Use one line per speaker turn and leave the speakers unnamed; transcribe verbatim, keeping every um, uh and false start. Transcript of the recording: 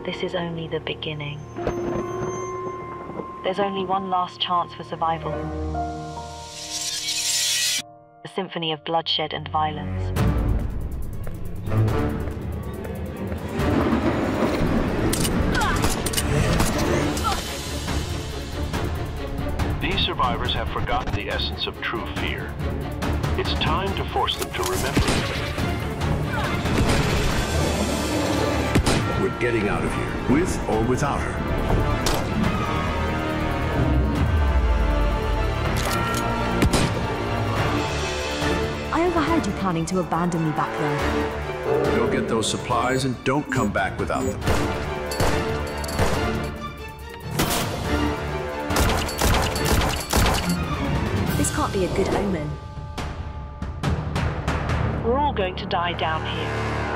This is only the beginning. There's only one last chance for survival. A symphony of bloodshed and violence.
These survivors have forgotten the essence of true fear. It's time to force them to remember it.
We're getting out of here, with or without her.
I overheard you planning to abandon me back there.
Go get those supplies and don't come back without them.
This can't be a good omen.
We're all going to die down here.